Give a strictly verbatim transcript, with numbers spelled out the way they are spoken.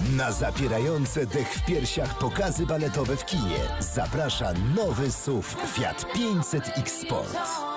Na zapierające dech w piersiach pokazy baletowe w kinie zaprasza nowy S U V Fiat pięćset X Sport.